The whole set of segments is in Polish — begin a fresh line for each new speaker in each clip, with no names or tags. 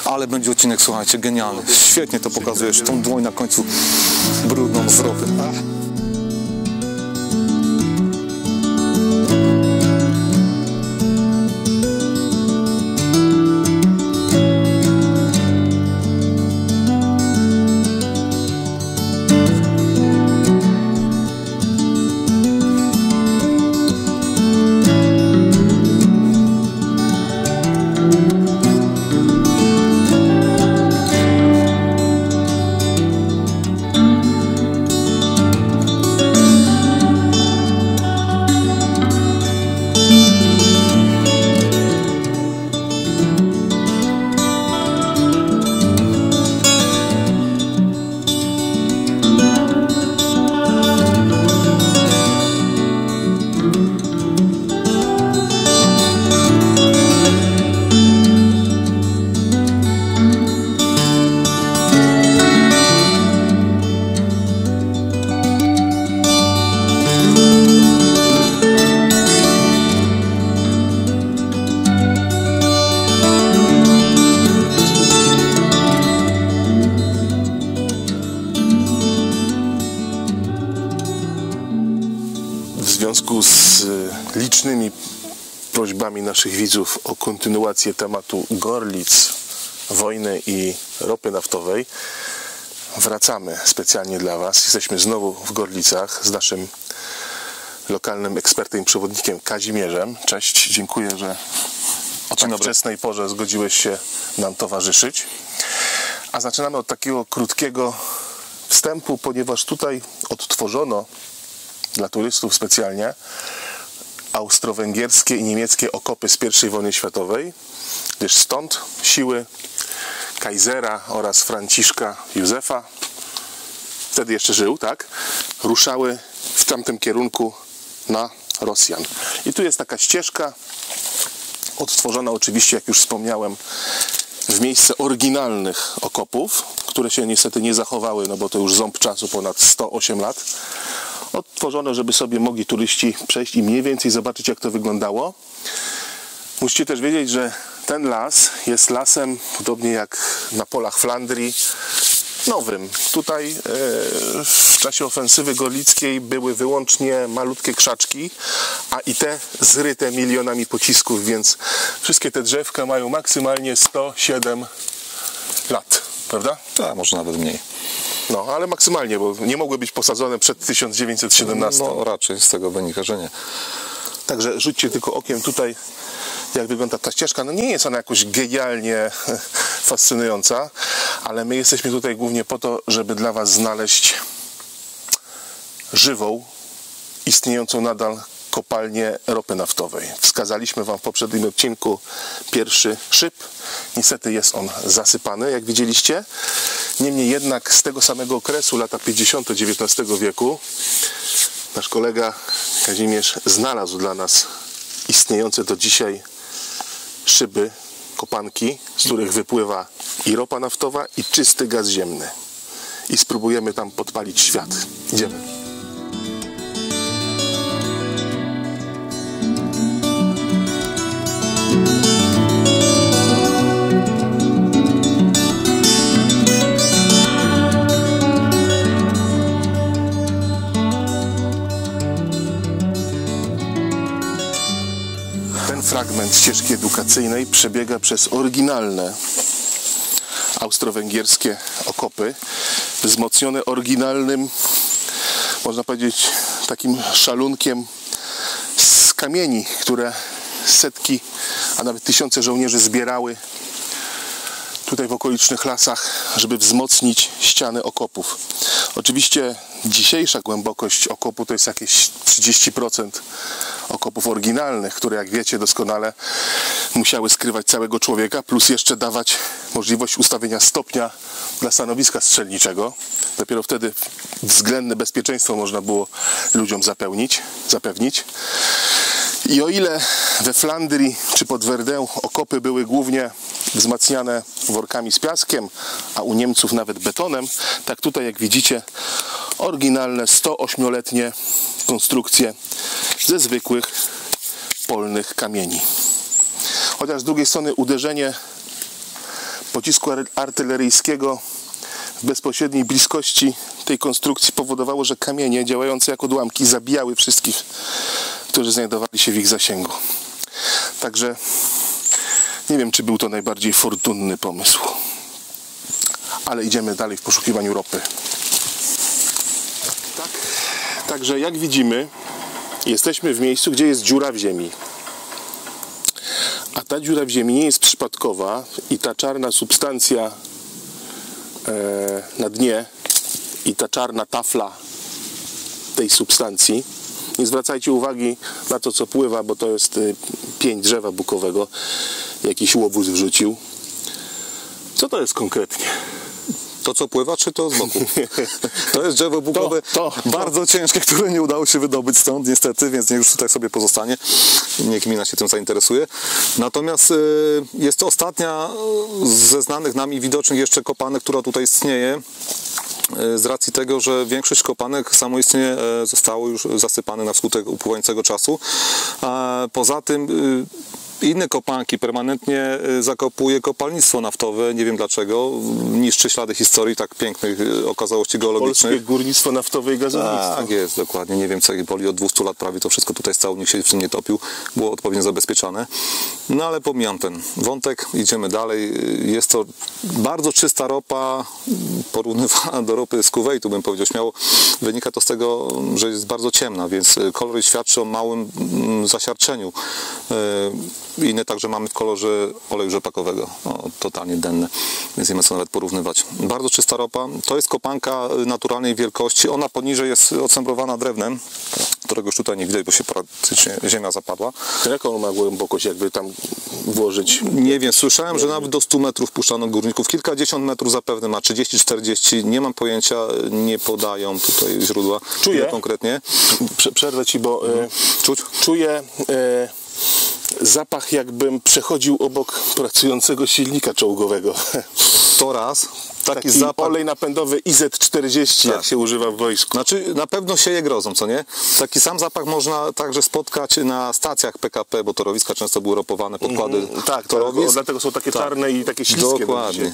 Ale będzie odcinek, słuchajcie, genialny. Świetnie to pokazujesz, tą dłoń na końcu brudną z ropy.
W związku z licznymi prośbami naszych widzów o kontynuację tematu Gorlic, wojny i ropy naftowej, wracamy specjalnie dla Was. Jesteśmy znowu w Gorlicach z naszym lokalnym ekspertem i przewodnikiem Kazimierzem. Cześć, dziękuję, że o tak wczesnej porze zgodziłeś się nam towarzyszyć. A zaczynamy od takiego krótkiego wstępu, ponieważ tutaj odtworzono dla turystów specjalnie austro-węgierskie i niemieckie okopy z I wojny światowej, gdyż stąd siły Kaisera oraz Franciszka Józefa, wtedy jeszcze żył, tak, ruszały w tamtym kierunku na Rosjan. I tu jest taka ścieżka odtworzona oczywiście, jak już wspomniałem, w miejsce oryginalnych okopów, które się niestety nie zachowały, no bo to już ząb czasu, ponad 108 lat. Odtworzono, żeby sobie mogli turyści przejść i mniej więcej zobaczyć, jak to wyglądało. Musicie też wiedzieć, że ten las jest lasem, podobnie jak na polach Flandrii, nowym. Tutaj w czasie ofensywy gorlickiej były wyłącznie malutkie krzaczki, a i te zryte milionami pocisków, więc wszystkie te drzewka mają maksymalnie 107 lat, prawda?
Tak, może nawet mniej.
No, ale maksymalnie, bo nie mogły być posadzone przed 1917.
No raczej z tego wynika, że nie.
Także rzućcie tylko okiem tutaj, jak wygląda ta ścieżka. No nie jest ona jakoś genialnie fascynująca, ale my jesteśmy tutaj głównie po to, żeby dla Was znaleźć żywą, istniejącą nadal kopalnię ropy naftowej. Wskazaliśmy Wam w poprzednim odcinku pierwszy szyb. Niestety jest on zasypany, jak widzieliście. Niemniej jednak z tego samego okresu, lata 50. XIX wieku, nasz kolega Kazimierz znalazł dla nas istniejące do dzisiaj szyby, kopanki, z których wypływa i ropa naftowa, i czysty gaz ziemny. I spróbujemy tam podpalić świat. Idziemy. Fragment ścieżki edukacyjnej przebiega przez oryginalne austro-węgierskie okopy, wzmocnione oryginalnym, można powiedzieć, takim szalunkiem z kamieni, które setki, a nawet tysiące żołnierzy zbierały tutaj w okolicznych lasach, żeby wzmocnić ściany okopów. Oczywiście dzisiejsza głębokość okopu to jest jakieś 30% okopów oryginalnych, które, jak wiecie doskonale, musiały skrywać całego człowieka, plus jeszcze dawać możliwość ustawienia stopnia dla stanowiska strzelniczego. Dopiero wtedy względne bezpieczeństwo można było ludziom zapewnić. I o ile we Flandrii czy pod Verdun okopy były głównie wzmacniane workami z piaskiem, a u Niemców nawet betonem, tak tutaj, jak widzicie, oryginalne 108-letnie konstrukcje ze zwykłych polnych kamieni. Chociaż z drugiej strony uderzenie pocisku artyleryjskiego w bezpośredniej bliskości tej konstrukcji powodowało, że kamienie działające jak odłamki zabijały wszystkich, którzy znajdowali się w ich zasięgu. Także nie wiem, czy był to najbardziej fortunny pomysł. Ale idziemy dalej w poszukiwaniu ropy. Także jak widzimy, jesteśmy w miejscu, gdzie jest dziura w ziemi. A ta dziura w ziemi nie jest przypadkowa i ta czarna substancja na dnie i ta czarna tafla tej substancji, nie zwracajcie uwagi na to, co pływa, bo to jest pień drzewa bukowego, jakiś łowóz wrzucił. Co to jest konkretnie?
To, co pływa, czy to z boku? To jest drzewo bukowe, bardzo ciężkie, które nie udało się wydobyć stąd niestety, więc niech już tutaj sobie pozostanie. Niech gmina się tym zainteresuje. Natomiast jest to ostatnia ze znanych nam i widocznych jeszcze kopanek, która tutaj istnieje. Z racji tego, że większość kopanek samoistnie zostało już zasypane na skutek upływającego czasu. A poza tym inne kopanki permanentnie zakopuje kopalnictwo naftowe, nie wiem dlaczego, niszczy ślady historii tak pięknych okazałości geologicznych.
Polskie górnictwo naftowe i gazownictwo.
Tak jest, dokładnie, nie wiem co ich boli, od 200 lat prawie to wszystko tutaj stało, nikt się w tym nie topił, było odpowiednio zabezpieczane. No ale pomijam ten wątek, idziemy dalej, jest to bardzo czysta ropa, porównywana do ropy z Kuwejtu, bym powiedział śmiało. Wynika to z tego, że jest bardzo ciemna, więc kolor świadczy o małym zasiarczeniu. Inne także mamy w kolorze oleju rzepakowego, totalnie denne, więc nie ma co nawet porównywać. Bardzo czysta ropa, to jest kopanka naturalnej wielkości, ona poniżej jest ocembrowana drewnem, którego już tutaj nie widać, bo się praktycznie ziemia zapadła.
Jaką ma głębokość, jakby tam włożyć?
Nie wiem, słyszałem, że nawet do 100 metrów puszczano górników, kilkadziesiąt metrów zapewne ma, 30-40, nie mam pojęcia, nie podają tutaj źródła.
Czuję,
konkretnie.
Przerwę Ci, bo czuję zapach, jakbym przechodził obok pracującego silnika czołgowego.
To raz.
Taki zapach. Olej napędowy IZ-40, tak, jak się używa w wojsku.
Znaczy, na pewno sieje grozą, co nie? Taki sam zapach można także spotkać na stacjach PKP, bo torowiska często były ropowane, podkłady torowisk.
Dlatego są takie czarne i takie śliskie.
Dokładnie.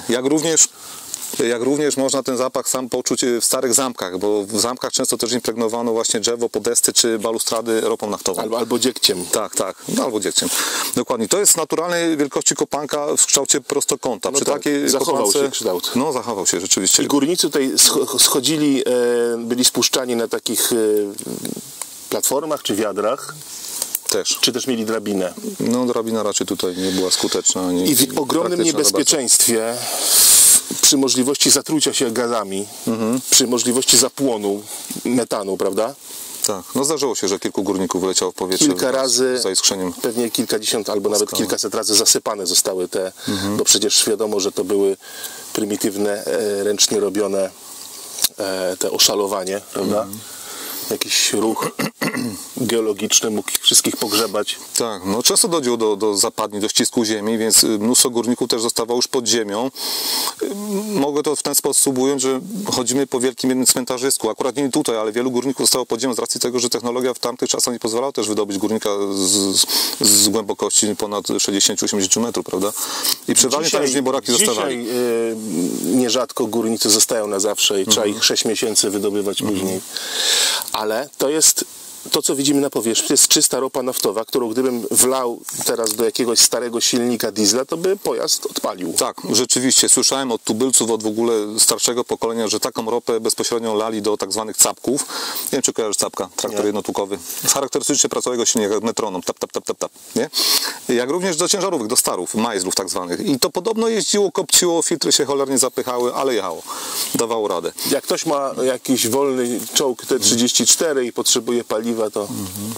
Jak również można ten zapach sam poczuć w starych zamkach, bo w zamkach często też impregnowano właśnie drzewo, podesty czy balustrady ropą naftową.
Albo dziegciem.
Tak, no, albo dziegciem. Dokładnie. To jest naturalnej wielkości kopanka w kształcie prostokąta.
No takiej zachował się kształt.
No, zachował się rzeczywiście.
I górnicy tutaj schodzili, byli spuszczani na takich platformach czy wiadrach.
Czy
też mieli drabinę?
No, drabina raczej tutaj nie była skuteczna.
I w ogromnym niebezpieczeństwie, przy możliwości zatrucia się gazami, przy możliwości zapłonu metanu, prawda?
Tak, no zdarzyło się, że kilku górników wyleciało w powietrze.
Kilka razy,
za iskrzeniem.
pewnie kilkadziesiąt albo nawet kilkaset razy zasypane zostały te, bo przecież wiadomo, że to były prymitywne, ręcznie robione te oszalowanie, prawda? Jakiś ruch geologiczny mógł wszystkich pogrzebać.
Tak, no często dochodziło do zapadni, do ścisku ziemi, więc mnóstwo górników też zostawało już pod ziemią. Mogę to w ten sposób ująć, że chodzimy po wielkim jednym cmentarzysku. Akurat nie tutaj, ale wielu górników zostało pod ziemią z racji tego, że technologia w tamtych czasach nie pozwalała też wydobyć górnika z głębokości ponad 60-80 metrów, prawda? I przeważnie tam już nieboraki zostawali.
Dzisiaj nierzadko górnicy zostają na zawsze i trzeba ich 6 miesięcy wydobywać później. Ale to jest to, co widzimy na powierzchni, to jest czysta ropa naftowa, którą gdybym wlał teraz do jakiegoś starego silnika diesla, to by pojazd odpalił.
Tak, rzeczywiście. Słyszałem od tubylców, od w ogóle starszego pokolenia, że taką ropę bezpośrednio lali do tak zwanych capków. Nie wiem, czy kojarzysz capka, traktor jednotłukowy. Charakterystycznie pracowałego silnika, metronom, tap, tap, tap, tap, tap, nie? Jak również do ciężarówek, do starów, majzlów tak zwanych. I to podobno jeździło, kopciło, filtry się cholernie zapychały, ale jechało. Dawało radę.
Jak ktoś ma jakiś wolny czołg T-34 i potrzebuje paliwa, to...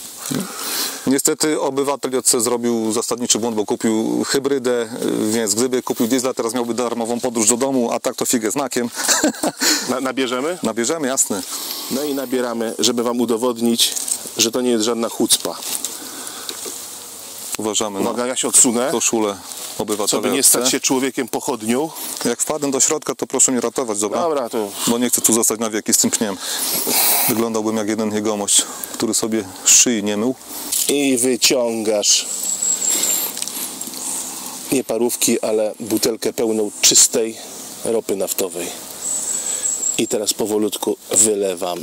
Niestety obywatel JC zrobił zasadniczy błąd, bo kupił hybrydę, więc gdyby kupił diesla, teraz miałby darmową podróż do domu, a tak to figę z makiem.
Nabierzemy?
Nabierzemy, jasne.
No i nabieramy, żeby wam udowodnić, że to nie jest żadna chucpa.
Uważamy
na ja się odsunę.
Koszulę obywatela.
Żeby nie stać się człowiekiem pochodnią.
Jak wpadnę do środka, to proszę mnie ratować, dobra?
Dobra, to...
Bo nie chcę tu zostać na wieki z tym pniem. Wyglądałbym jak jeden jegomość, który sobie szyi nie mył.
I wyciągasz. nie parówki, ale butelkę pełną czystej ropy naftowej. I teraz powolutku wylewamy.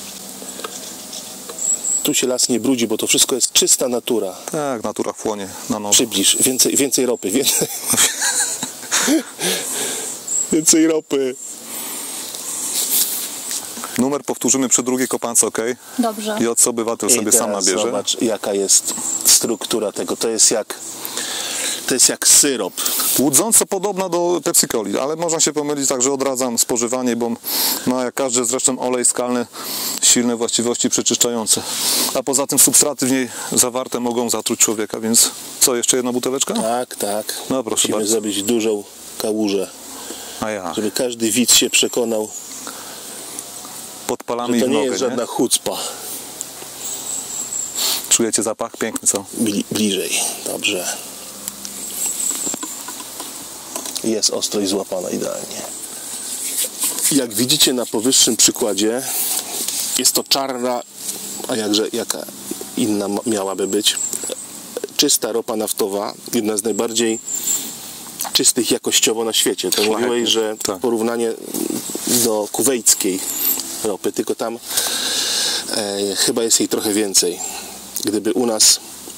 Tu się las nie brudzi, bo to wszystko jest czysta natura.
Tak, natura chłonie na nowo.
Przybliż, więcej ropy, więcej ropy.
Numer powtórzymy przy drugiej kopance, ok?
Dobrze.
I co obywatel
I
sobie sam
teraz
nabierze.
zobacz, jaka jest struktura tego. To jest jak syrop.
Łudząco podobna do Pepsi Coli, ale można się pomylić, także odradzam spożywanie, bo ma jak każdy zresztą olej skalny silne właściwości przeczyszczające. A poza tym substraty w niej zawarte mogą zatruć człowieka, więc co, jeszcze jedna buteleczka?
Tak.
No, proszę
Musimy
bardzo.
zrobić dużą kałużę,
A ja,
żeby każdy widz się przekonał,
podpalamy
że
ich
to
w
nie
nogę,
jest żadna chucpa.
Czujecie zapach? Piękny, co?
Bliżej. Dobrze. Jest ostrość złapana idealnie. Jak widzicie na powyższym przykładzie, jest to czarna, a jakże jaka inna miałaby być, czysta ropa naftowa, jedna z najbardziej czystych jakościowo na świecie. To mówiłeś, że
tak.
porównanie do kuwejckiej ropy, tylko tam chyba jest jej trochę więcej. Gdyby u nas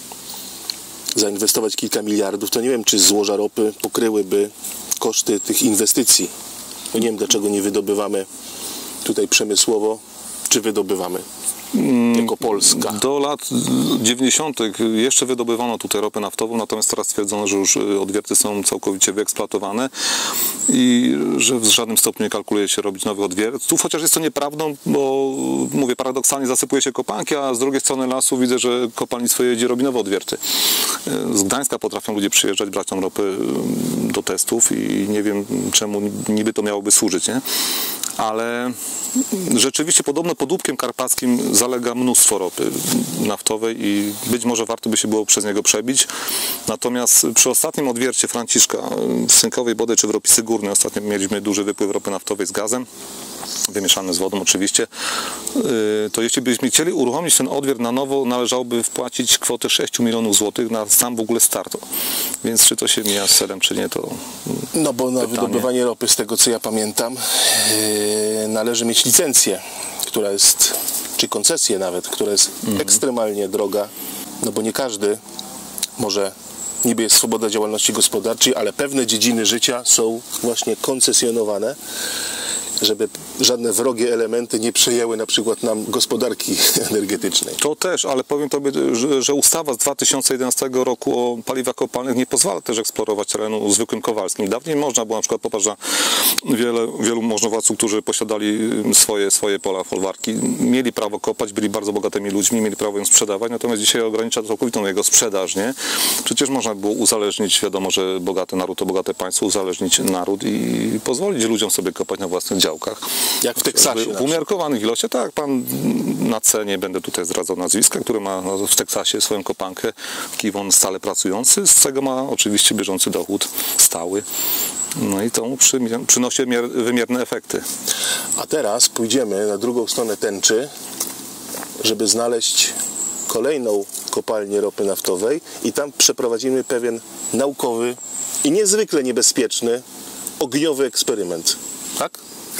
zainwestować kilka miliardów, to nie wiem, czy złoża ropy pokryłyby koszty tych inwestycji. Bo nie wiem, dlaczego nie wydobywamy tutaj przemysłowo, czy wydobywamy jako Polska.
Do lat 90. jeszcze wydobywano tutaj ropę naftową, natomiast teraz stwierdzono, że już odwierty są całkowicie wyeksploatowane i że w żadnym stopniu nie kalkuluje się robić nowych odwiertów, chociaż jest to nieprawdą, bo mówię, paradoksalnie zasypuje się kopanki, a z drugiej strony lasu widzę, że kopalnictwo jedzie, robi nowe odwierty. Z Gdańska potrafią ludzie przyjeżdżać, brać tą ropę do testów i nie wiem, czemu niby to miałoby służyć, nie? Ale rzeczywiście podobno pod Łupkiem Karpackim zalega mnóstwo ropy naftowej i być może warto by się było przez niego przebić. Natomiast przy ostatnim odwiercie Franciszka w Synkowej Bodaj czy w Ropisy Górnej ostatnio mieliśmy duży wypływ ropy naftowej z gazem, wymieszany z wodą oczywiście, to jeśli byśmy chcieli uruchomić ten odwiert na nowo, należałoby wpłacić kwotę 6 milionów złotych na sam w ogóle start. Więc czy to się mija z celem, czy nie, to
No bo na
pytanie.
wydobywanie ropy, z tego co ja pamiętam, należy mieć licencję, która jest, czy koncesję nawet, która jest ekstremalnie droga, no bo nie każdy może, niby jest swoboda działalności gospodarczej, ale pewne dziedziny życia są właśnie koncesjonowane, żeby żadne wrogie elementy nie przejęły na przykład nam gospodarki energetycznej.
To też, ale powiem Tobie, że ustawa z 2011 roku o paliwach kopalnych nie pozwala też eksplorować terenu zwykłym kowalskim. Dawniej można było, na przykład popatrz na wielu możnowładców, którzy posiadali swoje pola, folwarki, mieli prawo kopać, byli bardzo bogatymi ludźmi, mieli prawo ją sprzedawać, natomiast dzisiaj ogranicza całkowitą jego sprzedaż, nie? Przecież można było uzależnić, wiadomo, że bogaty naród to bogate państwo, uzależnić naród i pozwolić ludziom sobie kopać na własnych działkach.
Jak w Teksasie.
W umiarkowanych ilościach, tak, pan na C, nie będę tutaj zdradzał nazwiska, który ma w Teksasie swoją kopankę, Kiwon stale pracujący, z czego ma oczywiście bieżący dochód stały. No i to mu przynosi wymierne efekty.
A teraz pójdziemy na drugą stronę tęczy, żeby znaleźć kolejną kopalnię ropy naftowej i tam przeprowadzimy pewien naukowy i niezwykle niebezpieczny ogniowy eksperyment. Tak?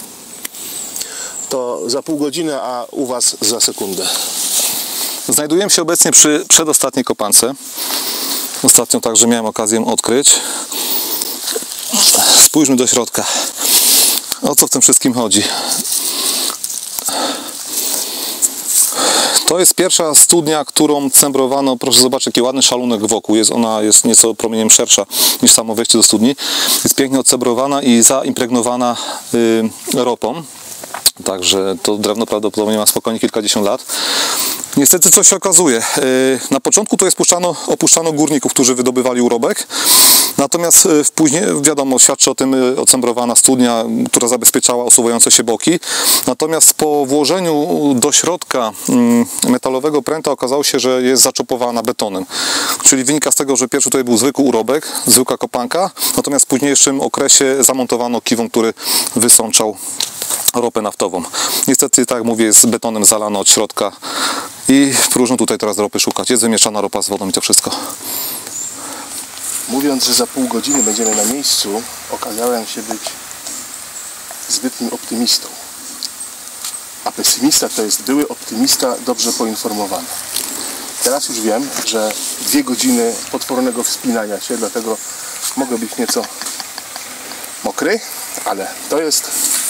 To za pół godziny, a u Was za sekundę.
Znajdujemy się obecnie przy przedostatniej kopance. Ostatnio także miałem okazję ją odkryć. Spójrzmy do środka. O co w tym wszystkim chodzi? To jest pierwsza studnia, którą cembrowano. Proszę zobaczyć, jaki ładny szalunek wokół jest. Ona jest nieco promieniem szersza niż samo wejście do studni. Jest pięknie odcembrowana i zaimpregnowana ropą. Także to drewno prawdopodobnie ma spokojnie kilkadziesiąt lat. Niestety coś się okazuje. Na początku to jest opuszczano górników, którzy wydobywali urobek. Natomiast później, wiadomo, świadczy o tym ocembrowana studnia, która zabezpieczała osuwające się boki. Natomiast po włożeniu do środka metalowego pręta okazało się, że jest zaczopowana betonem. Czyli wynika z tego, że pierwszy tutaj był zwykły urobek, zwykła kopanka. Natomiast w późniejszym okresie zamontowano kiwon, który wysączał ropę naftową. Niestety, tak jak mówię, jest betonem zalano od środka i próżno tutaj teraz ropy szukać. Jest wymieszana ropa z wodą i to wszystko.
Mówiąc, że za pół godziny będziemy na miejscu, okazałem się być zbytnim optymistą. A pesymista to jest były optymista dobrze poinformowany. Teraz już wiem, że 2 godziny potwornego wspinania się, dlatego mogę być nieco mokry, ale to jest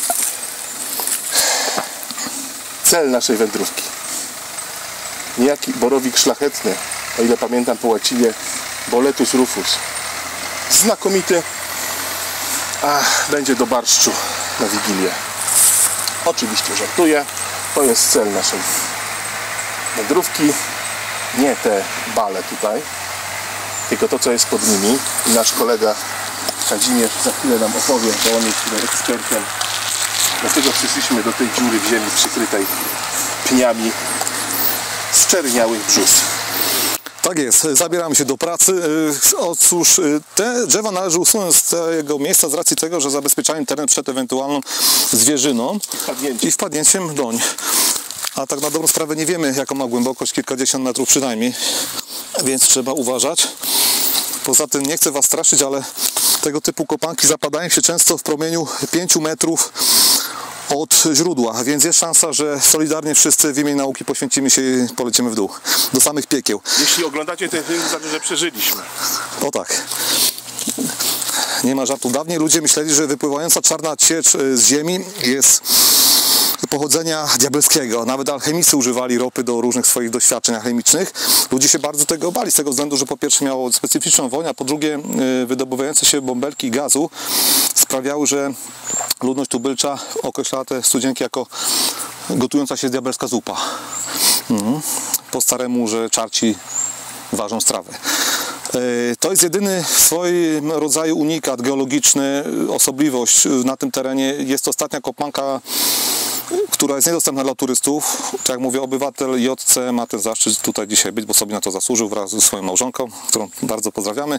cel naszej wędrówki. Niejaki borowik szlachetny, o ile pamiętam po łacinie Boletus rufus. Znakomity, a będzie do barszczu na Wigilię. Oczywiście żartuję, to jest cel naszej wędrówki. Nie te bale tutaj, tylko to, co jest pod nimi. I nasz kolega Kazimierz za chwilę nam opowie, bo on jest tutaj ekspertem. Dlatego przyszliśmy do tej dziury w ziemi przykrytej pniami zczerniałych brzus.
Tak jest, zabieramy się do pracy. Otóż te drzewa należy usunąć z tego miejsca z racji tego, że zabezpieczają teren przed ewentualną zwierzyną i wpadnięciem doń. A tak na dobrą sprawę nie wiemy, jaką ma głębokość, kilkadziesiąt metrów przynajmniej, więc trzeba uważać. Poza tym nie chcę Was straszyć, ale tego typu kopanki zapadają się często w promieniu 5 metrów od źródła, więc jest szansa, że solidarnie wszyscy w imię nauki poświęcimy się i polecimy w dół, do samych piekieł.
Jeśli oglądacie ten film, to znaczy, że przeżyliśmy.
O tak. Nie ma żartu. Dawniej ludzie myśleli, że wypływająca czarna ciecz z ziemi jest pochodzenia diabelskiego. Nawet alchemicy używali ropy do różnych swoich doświadczeń chemicznych. Ludzie się bardzo tego bali, z tego względu, że po pierwsze miało specyficzną woń, a po drugie wydobywające się bąbelki gazu sprawiały, że ludność tubylcza określała te studzienki jako gotująca się diabelska zupa. Po staremu, że czarci ważą strawę. To jest jedyny w swoim rodzaju unikat geologiczny, osobliwość na tym terenie. Jest to ostatnia kopanka, która jest niedostępna dla turystów. Tak jak mówię, obywatel JC ma ten zaszczyt tutaj dzisiaj być, bo sobie na to zasłużył wraz ze swoją małżonką, którą bardzo pozdrawiamy.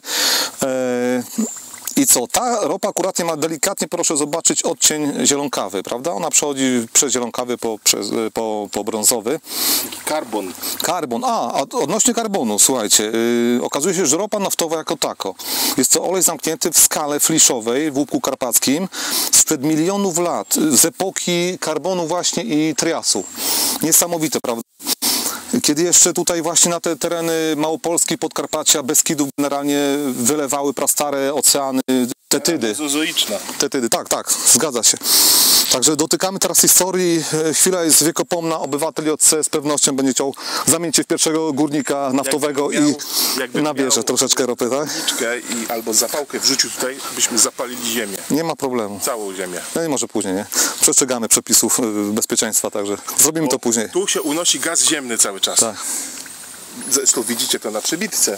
I co? Ta ropa akuratnie ma delikatnie, proszę zobaczyć, odcień zielonkawy, prawda? Ona przechodzi przez zielonkawy po brązowy.
Karbon.
Karbon. A odnośnie karbonu, słuchajcie, okazuje się, że ropa naftowa jako tako. Jest to olej zamknięty w skale fliszowej w Łupku Karpackim sprzed milionów lat, z epoki karbonu właśnie i triasu. Niesamowite, prawda? Kiedy jeszcze tutaj właśnie na te tereny Małopolski, Podkarpacia, Beskidów generalnie wylewały prastare oceany, tetydy.
Mezozoiczna.
Tetydy, tak, zgadza się. Także dotykamy teraz historii. Chwila jest wiekopomna. Obywatel JC z pewnością będzie chciał zamienić się w pierwszego górnika naftowego i nabierze troszeczkę ropy, tak?
I albo zapałkę wrzucił tutaj, byśmy zapalili ziemię.
Nie ma problemu.
Całą ziemię.
No i może później, nie? Przestrzegamy przepisów bezpieczeństwa, także zrobimy to później.
Tu się unosi gaz ziemny cały czas.
Tak.
Zresztą widzicie to na przebitce,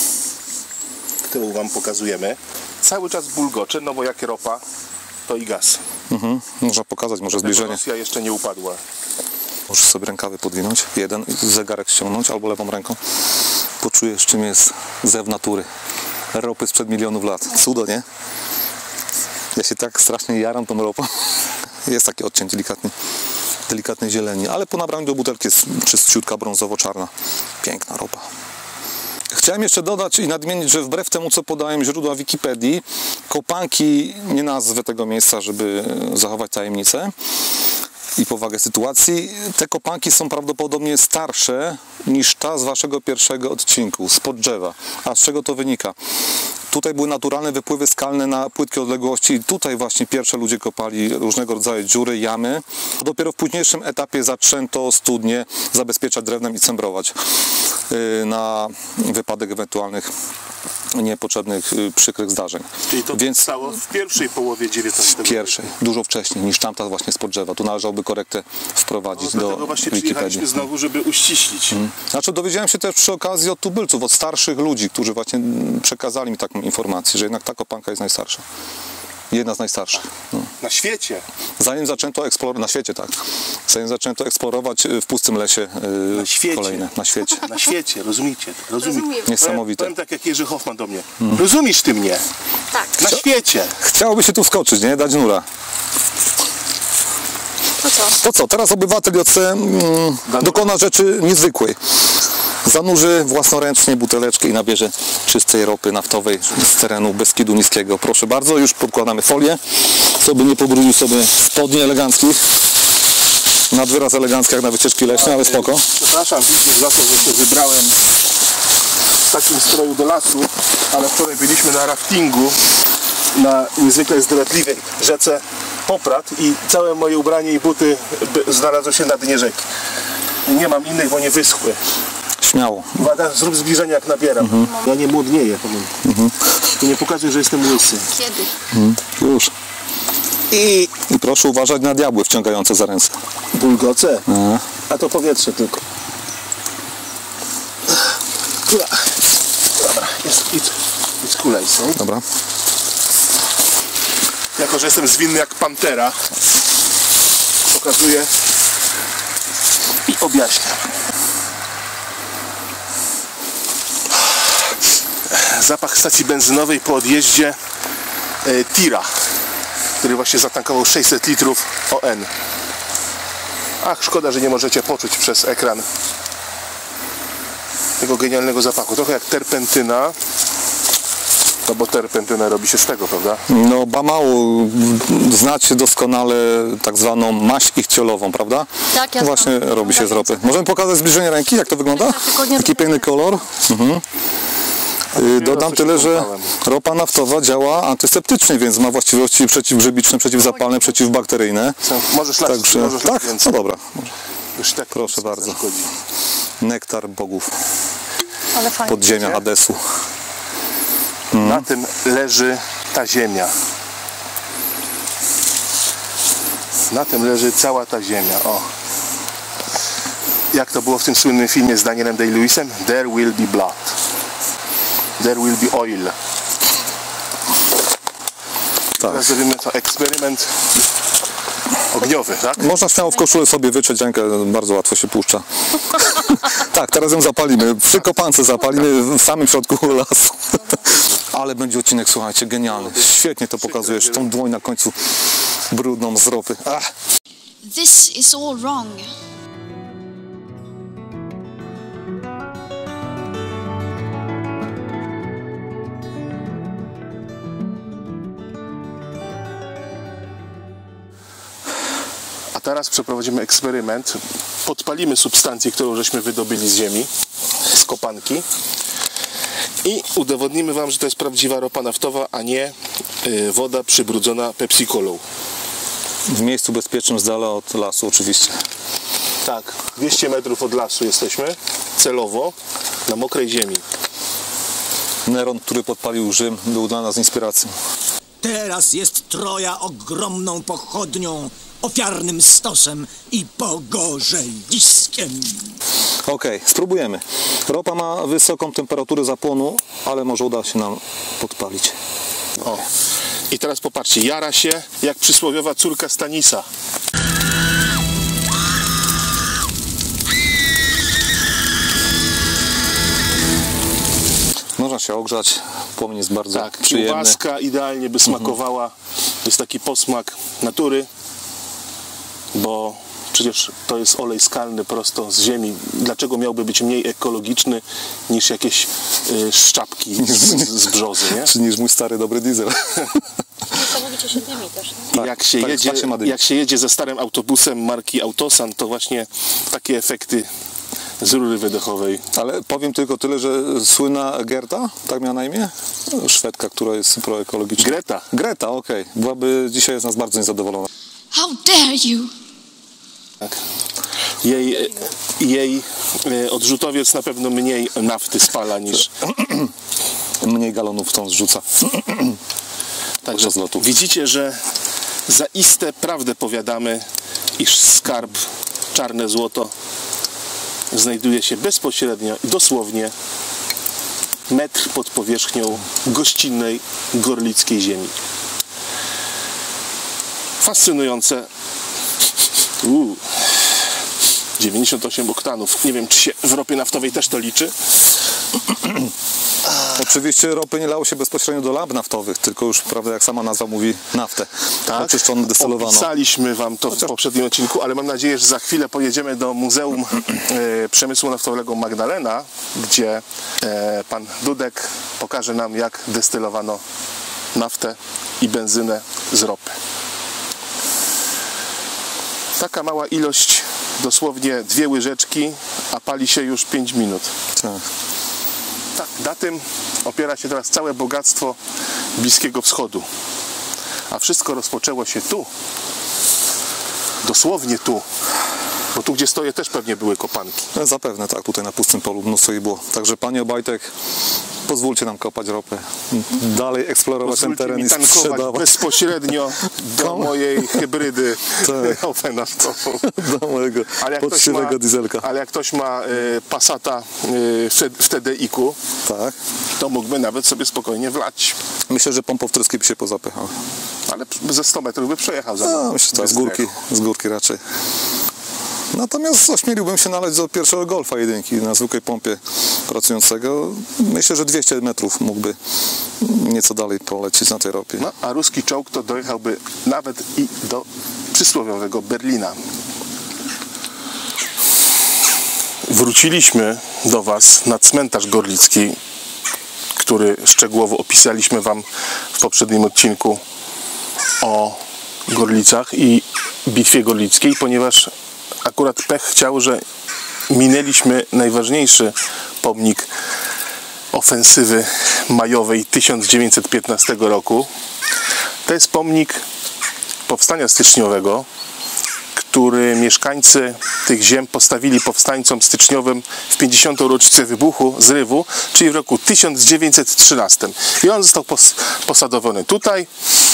którą Wam pokazujemy. Cały czas bulgocze, no bo jak ropa, to i gaz.
Można pokazać, może zbliżenie.
Rosja jeszcze nie upadła.
Możesz sobie rękawy podwinąć, jeden zegarek ściągnąć albo lewą ręką. Poczujesz, czym jest zew natury. Ropy sprzed milionów lat. Cudo, nie? Ja się tak strasznie jaram tą ropą. Jest taki odcień delikatnej zieleni, ale po nabraniu do butelki jest czyściutka, brązowo-czarna. Piękna ropa. Chciałem jeszcze dodać i nadmienić, że wbrew temu, co podają źródła Wikipedii, kopanki, nie nazwę tego miejsca, żeby zachować tajemnicę i powagę sytuacji, te kopanki są prawdopodobnie starsze niż ta z waszego pierwszego odcinku, spod drzewa. A z czego to wynika? Tutaj były naturalne wypływy skalne na płytkie odległości i tutaj właśnie pierwsze ludzie kopali różnego rodzaju dziury, jamy. Dopiero w późniejszym etapie zaczęto studnie zabezpieczać drewnem i cembrować na wypadek ewentualnych niepotrzebnych, przykrych zdarzeń.
Czyli to
Więc
stało w pierwszej połowie XIX wieku.
Pierwszej, dużo wcześniej niż tamta właśnie spod drzewa. Tu należałoby korektę wprowadzić do
Dlatego właśnie
Wikipedii.
przyjechaliśmy znowu, żeby uściślić.
Znaczy dowiedziałem się też przy okazji od tubylców, od starszych ludzi, którzy właśnie przekazali mi taką informację, że jednak ta kopanka jest najstarsza. Jedna z najstarszych.
Na świecie.
Zanim zaczęto eksplorować, na świecie tak, zanim zaczęto eksplorować w pustym lesie
Na świecie.
kolejne, na świecie.
Na świecie, rozumiecie?
Niesamowite.
Powiem tak jak Jerzy Hoffman do mnie. Rozumiesz ty mnie?
Tak.
Na świecie.
Chciałoby się tu wskoczyć, nie? Dać nura.
To co?
To co? Teraz obywatel JC dokona rzeczy niezwykłej. zanurzy własnoręcznie buteleczkę i nabierze czystej ropy naftowej z terenu Beskidu Niskiego. Proszę bardzo, już podkładamy folię, żeby nie pobrudził sobie spodni eleganckich. Nad wyraz elegancki jak na wycieczki leśne, ale spoko.
Przepraszam widzów za to, że się wybrałem w takim stroju do lasu, ale wczoraj byliśmy na raftingu na niezwykle zdradliwej rzece Poprad i całe moje ubranie i buty znalazły się na dnie rzeki. Nie mam innych, bo nie wyschły.
Śmiało.
Uwaga, zrób zbliżenie jak nabieram. Ja nie młodnieję. Tu nie pokazuję, że jestem łysy.
Kiedy?
Już. I proszę uważać na diabły wciągające za ręce.
Bulgoce? A to powietrze tylko. Dobra, jest kulej są.
Dobra.
Jako że jestem zwinny jak pantera, pokazuję i objaśniam. Zapach stacji benzynowej po odjeździe tira, który właśnie zatankował 600 litrów ON. Ach, szkoda, że nie możecie poczuć przez ekran tego genialnego zapachu. Trochę jak terpentyna. No bo terpentyna robi się z tego, prawda?
No Bamału znacie doskonale tak zwaną maść ichtiolową, prawda?
Tak, ja
właśnie
znam.
robi się z ropy. Możemy pokazać zbliżenie ręki, jak to wygląda? Taki piękny kolor. Dodam tyle, że ropa naftowa działa antyseptycznie, więc ma właściwości przeciwgrzybiczne, przeciwzapalne, przeciwbakteryjne.
Możesz lać,
Także,
możesz
tak,
więcej.
no dobra.
Już tak
Proszę bardzo.
zaszkodzi.
Nektar bogów,
Ale fajnie.
podziemia Hadesu.
Na tym leży ta ziemia. Na tym leży cała ta ziemia. O. Jak to było w tym słynnym filmie z Danielem Day-Lewisem? There will be blood. There will be oil.
Tak.
Teraz zrobimy to eksperyment ogniowy, tak?
Można śmiało w koszulę sobie wytrzeć rękę, bardzo łatwo się puszcza. Tak, teraz ją zapalimy. Przy kopance zapalimy w samym środku lasu. Ale będzie odcinek, słuchajcie, genialny. Świetnie to pokazujesz, tą dłoń na końcu brudną z ropy. Ach.
This is all wrong.
A teraz przeprowadzimy eksperyment. Podpalimy substancję, którą żeśmy wydobyli z ziemi, z kopanki. I udowodnimy Wam, że to jest prawdziwa ropa naftowa, a nie woda przybrudzona Pepsi-Colą.
W miejscu bezpiecznym z dala od lasu oczywiście.
Tak, 200 metrów od lasu jesteśmy, celowo, na mokrej ziemi.
Neron, który podpalił Rzym, był dla nas inspiracją.
Teraz jest Troja ogromną pochodnią, ofiarnym stosem i pogorzeliskiem.
Okej, spróbujemy. Ropa ma wysoką temperaturę zapłonu, ale może uda się nam podpalić.
O. I teraz popatrzcie, jara się jak przysłowiowa córka Stanisa.
Można się ogrzać, płomień jest bardzo
Tak,
przyjemny.
kiełbaska idealnie by smakowała. Jest taki posmak natury, bo przecież to jest olej skalny prosto z ziemi. Dlaczego miałby być mniej ekologiczny niż jakieś szczapki z brzozy, nie?
Czy niż mój stary dobry diesel.
Niesamowicie się dymi też, nie?
I
Tak,
jak się jedzie ze starym autobusem marki Autosan, to właśnie takie efekty z rury wydechowej.
Ale powiem tylko tyle, że słynna Gerta, tak miała na imię? Szwedka, która jest proekologiczna.
Greta.
Greta, okej. Byłaby dzisiaj z nas bardzo niezadowolona.
How dare you?
Tak. Jej odrzutowiec na pewno mniej nafty spala niż...
Mniej galonów tą zrzuca.
Także
podczas lotu.
widzicie, że zaiste prawdę powiadamy, iż skarb, czarne złoto znajduje się bezpośrednio i dosłownie metr pod powierzchnią gościnnej gorlickiej ziemi. Fascynujące. 98 oktanów. Nie wiem, czy się w ropie naftowej też to liczy.
Oczywiście ropy nie lało się bezpośrednio do lamp naftowych, tylko już, prawda, jak sama nazwa mówi, naftę. Oczyszczoną, destylowaną.
Opisaliśmy wam to w poprzednim odcinku, ale mam nadzieję, że za chwilę pojedziemy do Muzeum Przemysłu Naftowego Magdalena, gdzie pan Dudek pokaże nam, jak destylowano naftę i benzynę z ropy. Taka mała ilość, dosłownie 2 łyżeczki, a pali się już 5 minut. Tak, na tym opiera się teraz całe bogactwo Bliskiego Wschodu. A wszystko rozpoczęło się tu. Dosłownie tu. Bo tu, gdzie stoję, też pewnie były kopanki.
Zapewne tak, tutaj na pustym polu mnóstwo jej było. Także panie Obajtek, pozwólcie nam kopać ropę. Dalej eksplorować ten teren i sprzedawać.
Bezpośrednio do mojej hybrydy naftowej.
Do mojego poczciwego dieselka.
Ale jak ktoś ma Passata w TDI-ku,
tak,
to mógłby nawet sobie spokojnie wlać.
Myślę, że pompowtryski by się pozapychał.
Ale ze 100 metrów by przejechał.
Myślę, że z górki raczej. Natomiast ośmieliłbym się nalać do pierwszego Golfa 1 na zwykłej pompie pracującego. Myślę, że 200 metrów mógłby nieco dalej polecieć na tej ropie.
No, a ruski czołg to dojechałby nawet i do przysłowiowego Berlina. Wróciliśmy do was na cmentarz gorlicki, który szczegółowo opisaliśmy wam w poprzednim odcinku o Gorlicach i Bitwie Gorlickiej, ponieważ akurat pech chciał, że minęliśmy najważniejszy pomnik ofensywy majowej 1915 roku. To jest pomnik powstania styczniowego, który mieszkańcy tych ziem postawili powstańcom styczniowym w 50. rocznicę wybuchu, zrywu, czyli w roku 1913. I on został posadowiony tutaj,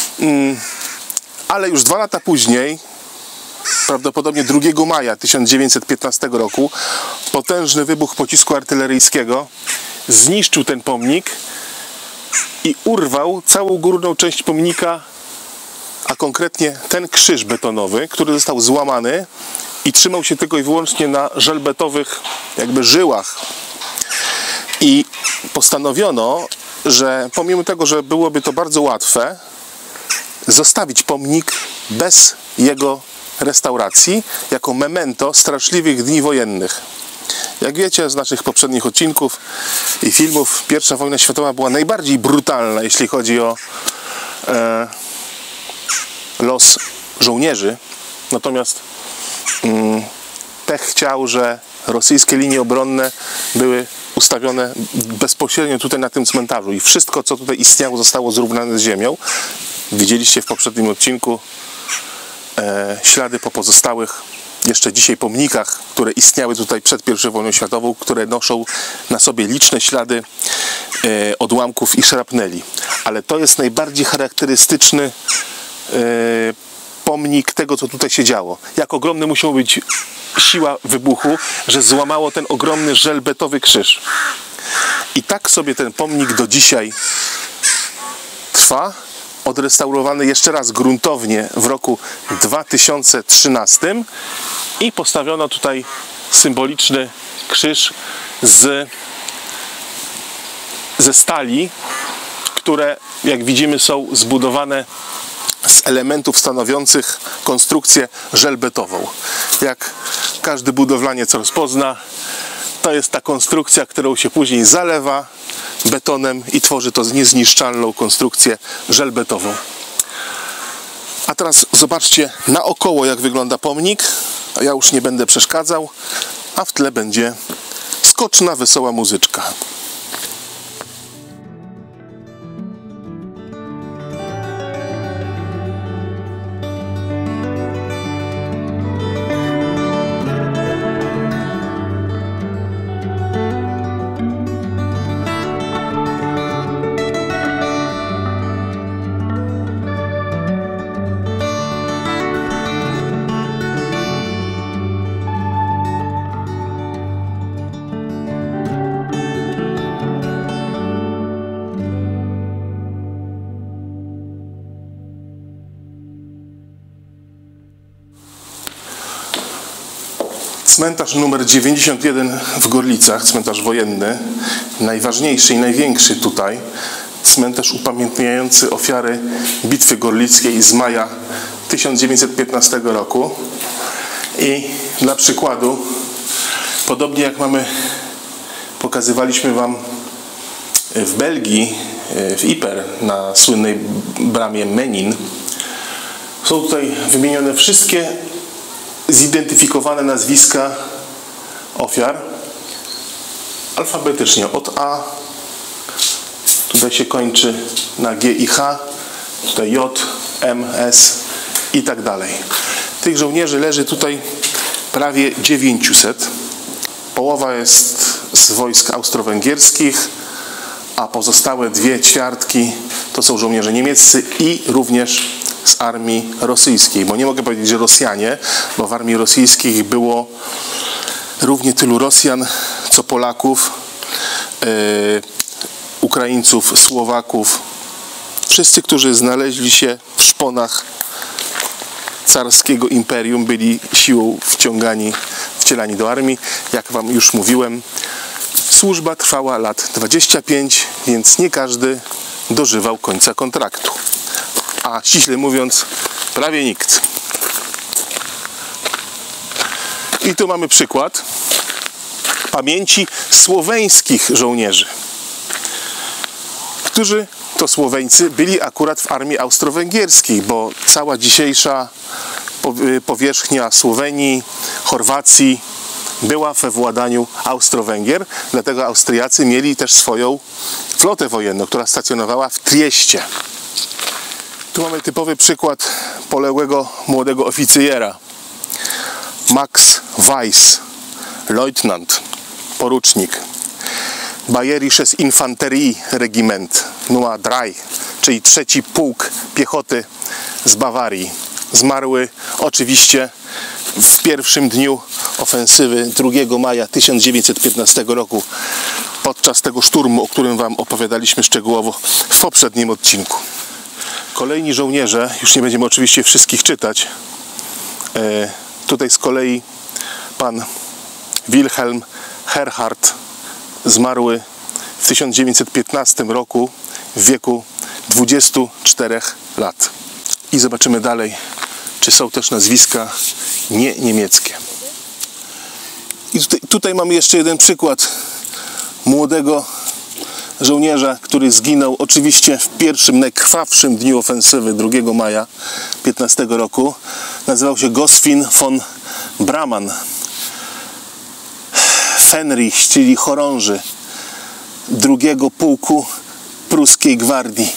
ale już 2 lata później, prawdopodobnie 2 maja 1915 roku, potężny wybuch pocisku artyleryjskiego zniszczył ten pomnik i urwał całą górną część pomnika, a konkretnie ten krzyż betonowy, który został złamany i trzymał się tylko i wyłącznie na żelbetowych jakby żyłach. I postanowiono, że pomimo tego, że byłoby to bardzo łatwe, zostawić pomnik bez jego restauracji jako memento straszliwych dni wojennych. Jak wiecie z naszych poprzednich odcinków i filmów, I wojna światowa była najbardziej brutalna, jeśli chodzi o los żołnierzy. Natomiast pech chciał, że rosyjskie linie obronne były ustawione bezpośrednio tutaj na tym cmentarzu i wszystko, co tutaj istniało, zostało zrównane z ziemią. Widzieliście w poprzednim odcinku ślady po pozostałych jeszcze dzisiaj pomnikach, które istniały tutaj przed I wojną światową, które noszą na sobie liczne ślady odłamków i szrapneli. Ale to jest najbardziej charakterystyczny pomnik tego, co tutaj się działo. Jak ogromny musiała być siła wybuchu, że złamało ten ogromny żelbetowy krzyż. I tak sobie ten pomnik do dzisiaj trwa. Odrestaurowany jeszcze raz gruntownie w roku 2013 i postawiono tutaj symboliczny krzyż ze stali, które, jak widzimy, są zbudowane z elementów stanowiących konstrukcję żelbetową. Jak każdy budowlaniec rozpozna, to jest ta konstrukcja, którą się później zalewa betonem i tworzy to niezniszczalną konstrukcję żelbetową. A teraz zobaczcie naokoło, jak wygląda pomnik. Ja już nie będę przeszkadzał, a w tle będzie skoczna, wesoła muzyczka. Cmentarz numer 91 w Gorlicach, cmentarz wojenny, najważniejszy i największy tutaj, cmentarz upamiętniający ofiary Bitwy Gorlickiej z maja 1915 roku. I dla przykładu, podobnie jak pokazywaliśmy Wam w Belgii, w Yper, na słynnej bramie Menin, są tutaj wymienione wszystkie zidentyfikowane nazwiska ofiar alfabetycznie, od A, tutaj się kończy na G i H, tutaj J, M, S i tak dalej. Tych żołnierzy leży tutaj prawie 900. Połowa jest z wojsk austro-węgierskich, a pozostałe 2/4 to są żołnierze niemieccy i również z armii rosyjskiej. Bo nie mogę powiedzieć, że Rosjanie, bo w armii rosyjskiej było równie tylu Rosjan, co Polaków, Ukraińców, Słowaków. Wszyscy, którzy znaleźli się w szponach carskiego imperium, byli siłą wcielani do armii. Jak Wam już mówiłem, służba trwała lat 25, więc nie każdy dożywał końca kontraktu. A ściśle mówiąc, prawie nikt. I tu mamy przykład pamięci słoweńskich żołnierzy, którzy to Słoweńcy byli akurat w armii austro-węgierskiej, bo cała dzisiejsza powierzchnia Słowenii, Chorwacji była we władaniu Austro-Węgier, dlatego Austriacy mieli też swoją flotę wojenną, która stacjonowała w Trieście. Tu mamy typowy przykład poległego młodego oficjera. Max Weiss, leutnant, porucznik. Bayerisches Infanterieregiment Nr 3, czyli 3. Pułk Piechoty z Bawarii. Zmarły oczywiście w pierwszym dniu ofensywy 2 maja 1915 roku podczas tego szturmu, o którym Wam opowiadaliśmy szczegółowo w poprzednim odcinku. Kolejni żołnierze, już nie będziemy oczywiście wszystkich czytać. Tutaj z kolei pan Wilhelm Herhard, zmarły w 1915 roku w wieku 24 lat. I zobaczymy dalej, czy są też nazwiska nie niemieckie. I tutaj mamy jeszcze jeden przykład młodego żołnierza, który zginął oczywiście w pierwszym, najkrwawszym dniu ofensywy 2 maja 15 roku. Nazywał się Goswin von Braman. Fenrich, czyli chorąży 2. Pułku Pruskiej Gwardii.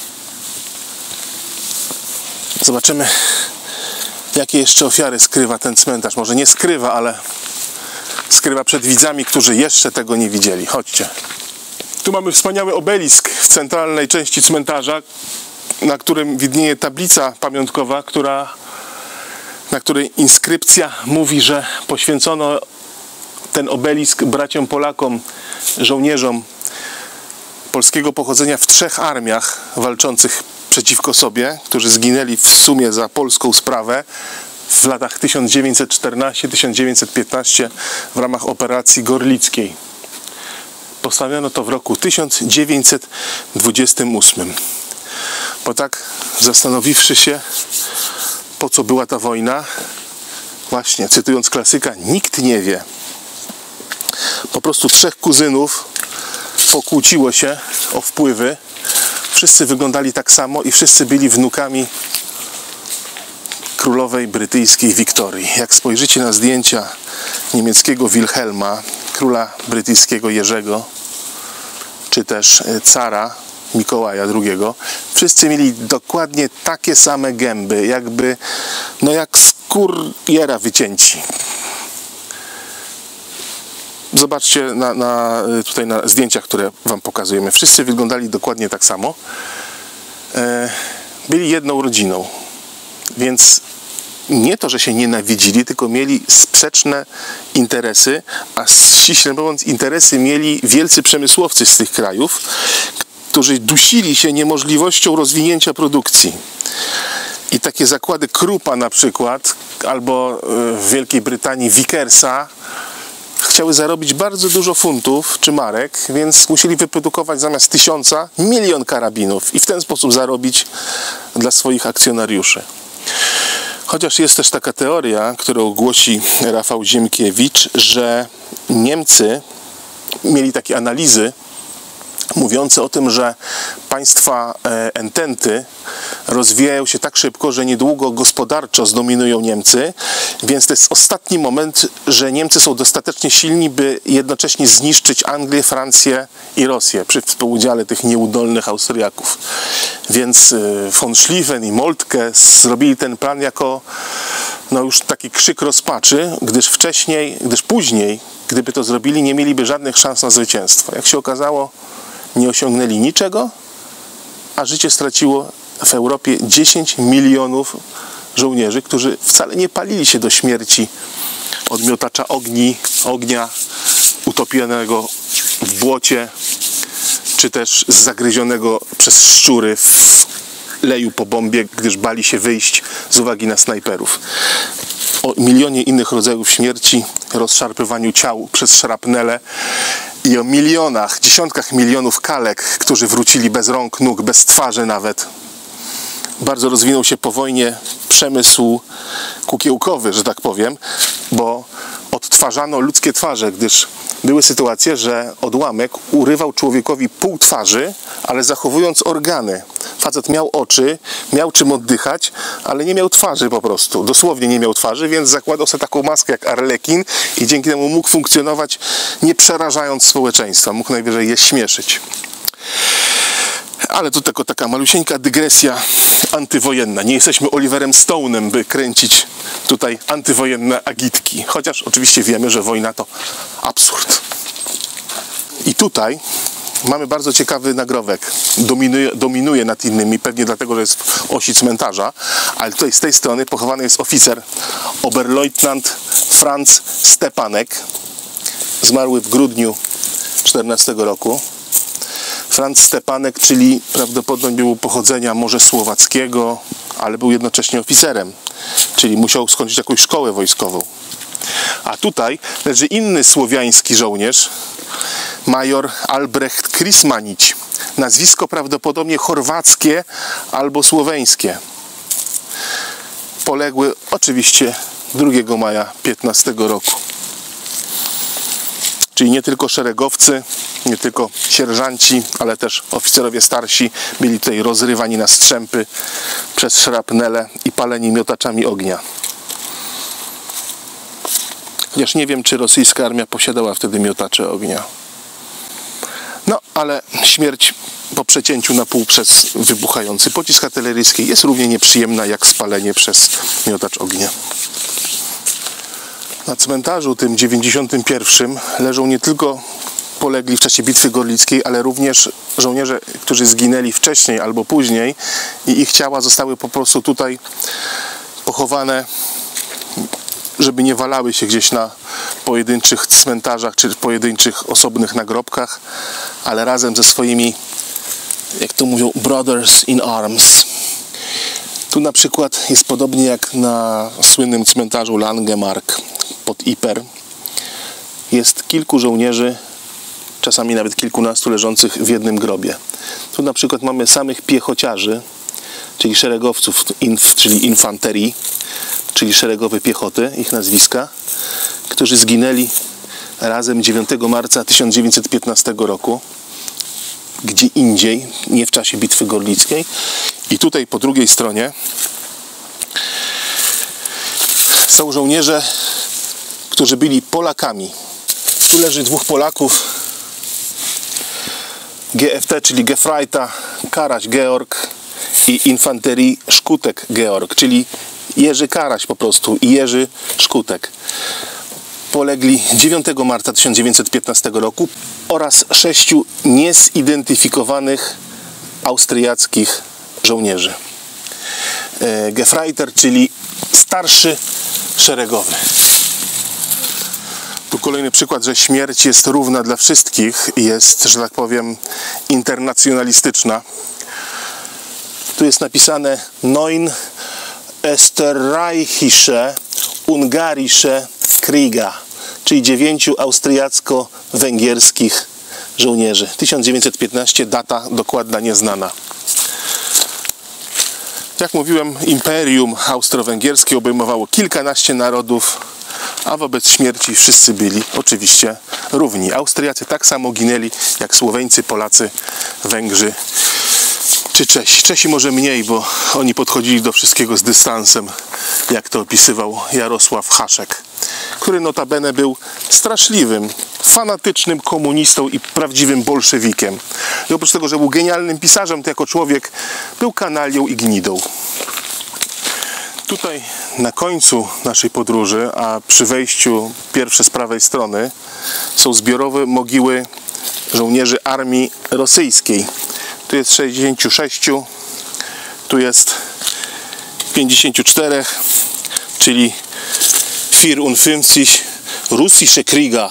Zobaczymy, jakie jeszcze ofiary skrywa ten cmentarz. Może nie skrywa, ale skrywa przed widzami, którzy jeszcze tego nie widzieli. Chodźcie. Tu mamy wspaniały obelisk w centralnej części cmentarza, na którym widnieje tablica pamiątkowa, na której inskrypcja mówi, że poświęcono ten obelisk braciom Polakom, żołnierzom polskiego pochodzenia w 3 armiach walczących przeciwko sobie, którzy zginęli w sumie za polską sprawę w latach 1914-1915 w ramach operacji gorlickiej. Postawiono to w roku 1928. Bo tak, zastanowiwszy się, po co była ta wojna, właśnie cytując klasyka, nikt nie wie. Po prostu 3 kuzynów pokłóciło się o wpływy. Wszyscy wyglądali tak samo i wszyscy byli wnukami królowej brytyjskiej Wiktorii. Jak spojrzycie na zdjęcia niemieckiego Wilhelma, króla brytyjskiego Jerzego, czy też cara Mikołaja II, wszyscy mieli dokładnie takie same gęby, jakby, no jak z kuriera wycięci. Zobaczcie tutaj na zdjęciach, które Wam pokazujemy. Wszyscy wyglądali dokładnie tak samo. Byli jedną rodziną. Więc nie to, że się nienawidzili, tylko mieli sprzeczne interesy, a ściśle mówiąc interesy mieli wielcy przemysłowcy z tych krajów, którzy dusili się niemożliwością rozwinięcia produkcji. I takie zakłady Kruppa na przykład, albo w Wielkiej Brytanii Vickersa, chciały zarobić bardzo dużo funtów czy marek, więc musieli wyprodukować zamiast 1000 1 000 000 karabinów i w ten sposób zarobić dla swoich akcjonariuszy. Chociaż jest też taka teoria, którą głosi Rafał Ziemkiewicz, że Niemcy mieli takie analizy mówiące o tym, że państwa ententy rozwijają się tak szybko, że niedługo gospodarczo zdominują Niemcy, więc to jest ostatni moment, że Niemcy są dostatecznie silni, by jednocześnie zniszczyć Anglię, Francję i Rosję przy współudziale tych nieudolnych Austriaków. Więc von Schlieffen i Moltke zrobili ten plan jako już taki krzyk rozpaczy, gdyż później, gdyby to zrobili, nie mieliby żadnych szans na zwycięstwo. Jak się okazało, nie osiągnęli niczego, a życie straciło w Europie 10 milionów żołnierzy, którzy wcale nie palili się do śmierci od miotacza ognia utopionego w błocie, czy też zagryzionego przez szczury w leju po bombie, gdyż bali się wyjść z uwagi na snajperów. O milionie innych rodzajów śmierci, rozszarpywaniu ciał przez szrapnele i o milionach, dziesiątkach milionów kalek, którzy wrócili bez rąk, nóg, bez twarzy nawet. Bardzo rozwinął się po wojnie przemysł kukiełkowy, że tak powiem, bo odtwarzano ludzkie twarze, gdyż były sytuacje, że odłamek urywał człowiekowi pół twarzy, ale zachowując organy. Facet miał oczy, miał czym oddychać, ale nie miał twarzy po prostu. Dosłownie nie miał twarzy, więc zakładał sobie taką maskę jak Arlekin i dzięki temu mógł funkcjonować, nie przerażając społeczeństwa. Mógł najwyżej je śmieszyć. Ale to tylko taka malusieńka dygresja antywojenna. Nie jesteśmy Oliverem Stone'em, by kręcić tutaj antywojenne agitki. Chociaż oczywiście wiemy, że wojna to absurd. I tutaj mamy bardzo ciekawy nagrobek. Dominuje nad innymi, pewnie dlatego, że jest w osi cmentarza, ale tutaj z tej strony pochowany jest oficer Oberleutnant Franz Stepanek, zmarły w grudniu 14 roku. Franz Stepanek, czyli prawdopodobnie był pochodzenia może słowackiego, ale był jednocześnie oficerem, czyli musiał skończyć jakąś szkołę wojskową. A tutaj leży inny słowiański żołnierz, major Albrecht Krismanić. Nazwisko prawdopodobnie chorwackie albo słoweńskie. Poległy oczywiście 2 maja 15 roku. Czyli nie tylko szeregowcy, nie tylko sierżanci, ale też oficerowie starsi byli tutaj rozrywani na strzępy przez szrapnele i paleni miotaczami ognia. Chociaż nie wiem, czy rosyjska armia posiadała wtedy miotacze ognia. No, ale śmierć po przecięciu na pół przez wybuchający pocisk artyleryjski jest równie nieprzyjemna jak spalenie przez miotacz ognia. Na cmentarzu tym 91 leżą nie tylko polegli w czasie Bitwy Gorlickiej, ale również żołnierze, którzy zginęli wcześniej albo później i ich ciała zostały po prostu tutaj pochowane, żeby nie walały się gdzieś na pojedynczych cmentarzach czy pojedynczych osobnych nagrobkach, ale razem ze swoimi, jak to mówią, brothers in arms. Tu na przykład jest podobnie jak na słynnym cmentarzu Langemark pod Yper. Jest kilku żołnierzy, czasami nawet kilkunastu, leżących w jednym grobie. Tu na przykład mamy samych piechociarzy, czyli szeregowców, czyli infanterii, czyli szeregowe piechoty, ich nazwiska, którzy zginęli razem 9 marca 1915 roku, gdzie indziej, nie w czasie Bitwy Gorlickiej. I tutaj po drugiej stronie są żołnierze, którzy byli Polakami. Tu leży 2 Polaków, GFT, czyli Gefreita Karaś Georg i infanterii Szkutek Georg, czyli Jerzy Karaś po prostu i Jerzy Szkutek. Polegli 9 marca 1915 roku oraz 6 niezidentyfikowanych austriackich żołnierzy. Gefreiter, czyli starszy szeregowy. Tu kolejny przykład, że śmierć jest równa dla wszystkich, jest, że tak powiem, internacjonalistyczna. Tu jest napisane 9 Österreichische Ungarische Krieger, czyli 9 austriacko-węgierskich żołnierzy. 1915, data dokładna nieznana. Jak mówiłem, imperium austro-węgierskie obejmowało kilkanaście narodów, a wobec śmierci wszyscy byli oczywiście równi. Austriacy tak samo ginęli jak Słoweńcy, Polacy, Węgrzy czy Czesi. Czesi może mniej, bo oni podchodzili do wszystkiego z dystansem, jak to opisywał Jarosław Haszek, który notabene był straszliwym, fanatycznym komunistą i prawdziwym bolszewikiem. I oprócz tego, że był genialnym pisarzem, to jako człowiek był kanalią i gnidą. Tutaj na końcu naszej podróży, a przy wejściu pierwsze z prawej strony, są zbiorowe mogiły żołnierzy armii rosyjskiej. Tu jest 66, tu jest 54, czyli 54 russische Krieger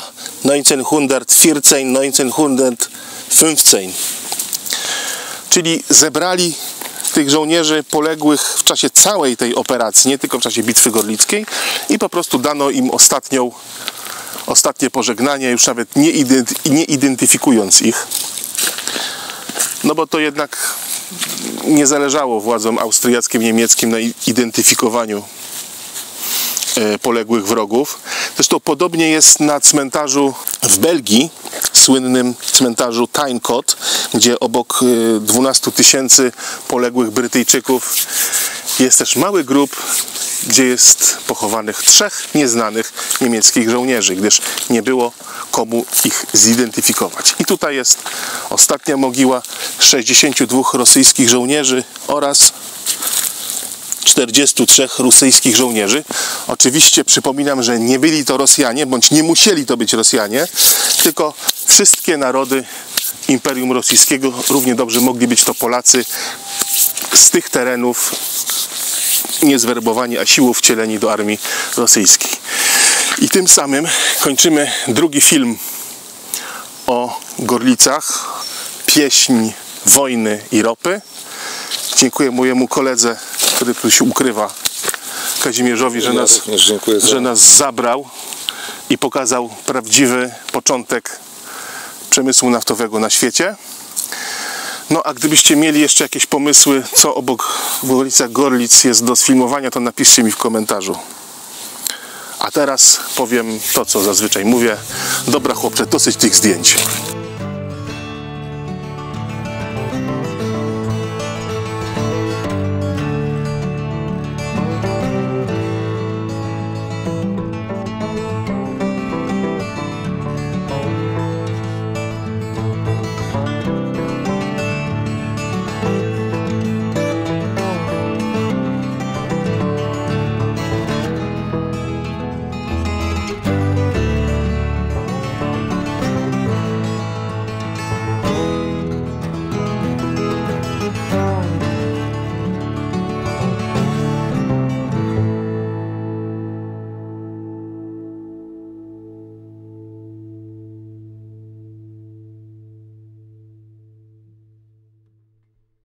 1914-1915. Czyli zebrali tych żołnierzy poległych w czasie całej tej operacji, nie tylko w czasie Bitwy Gorlickiej, i po prostu dano im ostatnie pożegnanie, już nawet nie identyfikując ich. No bo to jednak nie zależało władzom austriackim, niemieckim na identyfikowaniu poległych wrogów. Zresztą podobnie jest na cmentarzu w Belgii, słynnym cmentarzu Tyne-Cot, gdzie obok 12 000 poległych Brytyjczyków jest też mały grób, gdzie jest pochowanych 3 nieznanych niemieckich żołnierzy, gdyż nie było komu ich zidentyfikować. I tutaj jest ostatnia mogiła 62 rosyjskich żołnierzy oraz 43 rosyjskich żołnierzy. Oczywiście przypominam, że nie byli to Rosjanie, bądź nie musieli to być Rosjanie, tylko wszystkie narody Imperium Rosyjskiego. Równie dobrze mogli być to Polacy z tych terenów, nie zwerbowani, a siłą wcieleni do armii rosyjskiej. I tym samym kończymy drugi film o Gorlicach, pieśń wojny i ropy. Dziękuję mojemu koledze, który tu się ukrywa, Kazimierzowi, że nas zabrał i pokazał prawdziwy początek przemysłu naftowego na świecie. No a gdybyście mieli jeszcze jakieś pomysły, co obok w okolicach Gorlic jest do sfilmowania, to napiszcie mi w komentarzu. A teraz powiem to, co zazwyczaj mówię. Dobra chłopcze, dosyć tych zdjęć.